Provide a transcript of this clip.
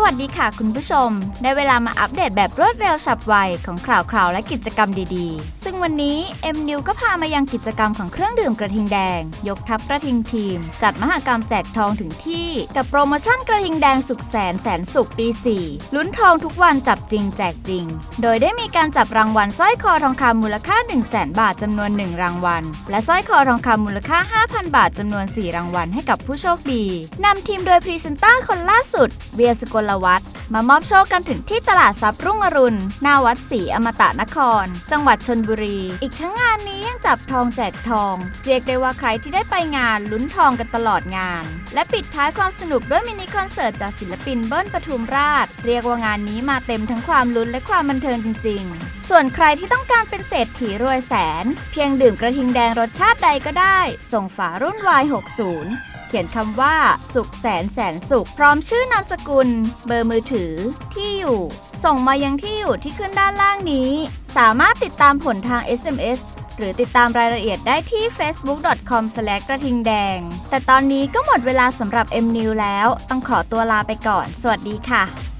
วัสดีค่ะคุณผู้ชมได้เวลามาอัปเดตแบบรวดเร็วฉับไวของข่าวและกิจกรรมดีๆซึ่งวันนี้ M-New ก็พามายังกิจกรรมของเครื่องดื่มกระทิงแดงยกทัพกระทิงทีมจัดมหกรรมแจกทองถึงที่กับโปรโมชั่นกระทิงแดงสุขแสนสุขปี 4 ลุ้นทองทุกวันจับจริงแจกจริงโดยได้มีการจับรางวัลสร้อยคอทองคำมูลค่า 100,000 บาทจำนวน1รางวัลและสร้อยคอทองคำมูลค่า 5,000 บาทจำนวน4รางวัลให้กับผู้โชคดีนำทีมโดยพรีเซนเตอร์คนล่าสุดเวียสุกลวัฒน์มามอบโชคกันถึงที่ตลาดทรัพย์รุ่งอรุณหน้าวัดศรีอมตะนครจังหวัดชลบุรีอีกทั้งงานนี้ยังจับทองแจกทองเรียกได้ว่าใครที่ได้ไปงานลุ้นทองกันตลอดงานและปิดท้ายความสนุกด้วยมินิคอนเสิร์ตจากศิลปินเบิ้ลปทุมราชเรียกว่างานนี้มาเต็มทั้งความลุ้นและความบันเทิงจริงๆส่วนใครที่ต้องการเป็นเศรษฐีรวยแสนเพียงดื่มกระทิงแดงรสชาติใดก็ได้ส่งฝารุ่น Y60เขียนคำว่าสุขแสนสุขพร้อมชื่อนามสกุลเบอร์มือถือที่อยู่ส่งมายังที่อยู่ที่ขึ้นด้านล่างนี้สามารถติดตามผลทาง SMS หรือติดตามรายละเอียดได้ที่ facebook.com/กระทิงแดงแต่ตอนนี้ก็หมดเวลาสำหรับ M-New แล้วต้องขอตัวลาไปก่อนสวัสดีค่ะ